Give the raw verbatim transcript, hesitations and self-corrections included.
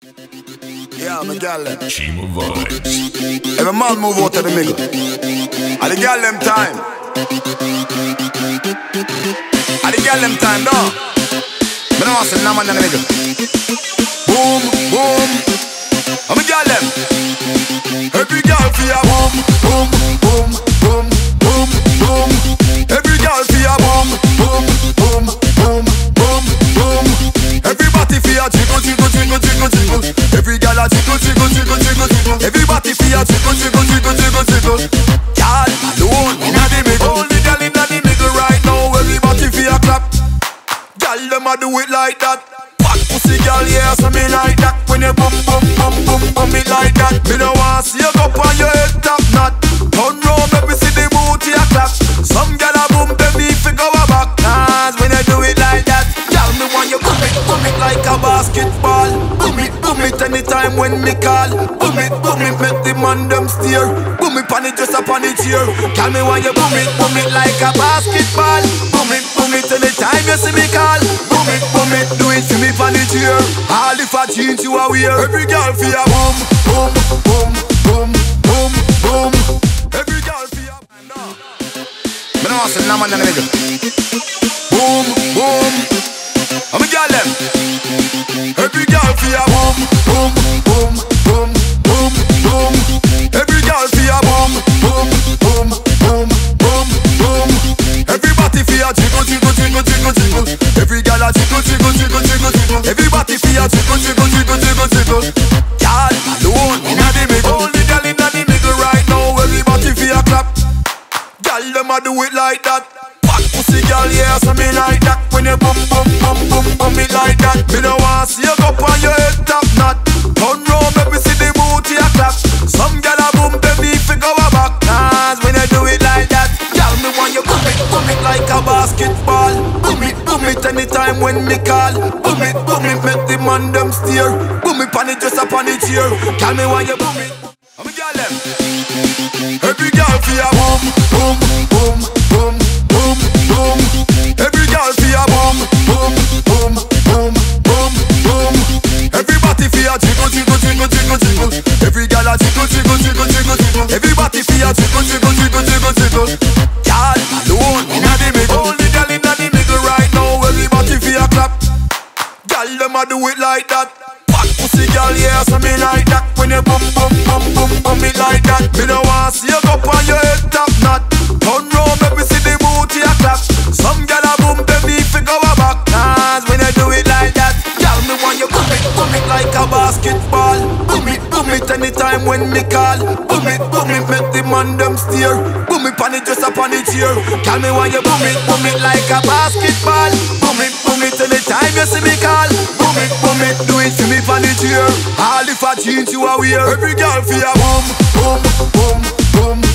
Yeah, my gal them. Chima vibes. Every man move out of the middle. At the gal them time. At the gal them time, no. Me no want to see no man in the middle. Boom, boom. I'm a gal them. Every gal for ya boom, boom, boom, boom, boom, boom. Every gal for ya boom, boom, boom, boom, boom, boom. Everybody for ya jiggle, jiggle, jiggle, jiggle, jiggle. Every gal a jiggle, jiggle, jiggle, jiggle, jiggle. Everybody for ya jiggle, jiggle, jiggle, jiggle, jiggle. Gal alone inna the middle. Only gal inna the middle right now. Everybody for ya clap. Gal them a do it like that. Fat pussy gal, yeah, so me like that. When you boom, boom, boom, boom, boom, me like that. Me no want see you go on your head top knot. Turn round, let me see the booty a clap. Some gal a boom, baby, fi go a back. Cause when you do it like that, gal, me want you boom it, boom it like a basketball. Boom it, boom it anytime when me call. Boom it, boom it, make the man them steer. Boom it, pan it just up on it here. Gal, me want you boom it, boom it like a basketball. Boom it, boom it anytime you see me call. Boom it, boom it, do it for me pan it here. All if I jeans you are wear. Every gal for ya boom, boom, boom, boom, boom, boom. Every gal for ya. No, me no want to see no man in the middle. Boom, boom. I'm a gal them. Every gal for ya boom, boom, boom, boom, boom, boom. Every gal for ya boom, boom, boom, boom, boom, boom. Everybody for ya jiggle, jiggle, jiggle, jiggle, jiggle. Every gal a jiggle, jiggle, jiggle, jiggle, jiggle. Everybody for ya jiggle, jiggle, jiggle, jiggle, jiggle. Gal alone inna the middle. Only gal inna the middle right now. Everybody for ya clap. Gal them a do it like that. Fat pussy gal, yeah, so me like that. When you boom, boom, boom, boom, boom, me like that. Me no want see you go on your head top knot. Turn round, baby, see the booty a clap. Some gal a boom, baby, fi go a back. Cause when you do it like that, gal, me want you boom it, boom it like a basketball. Boom it, boom it anytime when me call. Boom it, boom it, make the man them steer. Boom it, pan it just up on it here. Gal, me want you boom it. I'm a gal them. Every gal for ya boom, boom, boom, boom, boom, boom. Every gal for ya boom, boom, boom, boom, boom, boom. Everybody for ya jiggle, jiggle, jiggle, jiggle, jiggle. Every gal a jiggle, jiggle, jiggle, jiggle, jiggle. Everybody for ya jiggle, jiggle, jiggle, jiggle, jiggle. Gal alone inna the middle. Only gal inna the middle right now. Everybody for ya clap. Gal them a do it like that. Fat pussy gal, yeah, so me like that. When you boom, boom, boom, boom, boom, me like that. Me no want see you go on your head top knot. Turn round, baby, see the booty a clap. Some gal a boom, baby, fi go a back. Cause when you do it like that, gal, me want you boom it, boom it like a basketball. Boom it, boom it anytime when me call. Boom it, boom it, make the man them steer. Boom it, pan it just up on it here. Gal, me want you boom it, boom it like a basketball. Boom it, boom it anytime you see me call. Boom it, boom it, do it for me pan it here. All if I jeans you are wear. Every gal for ya boom, boom, boom, boom.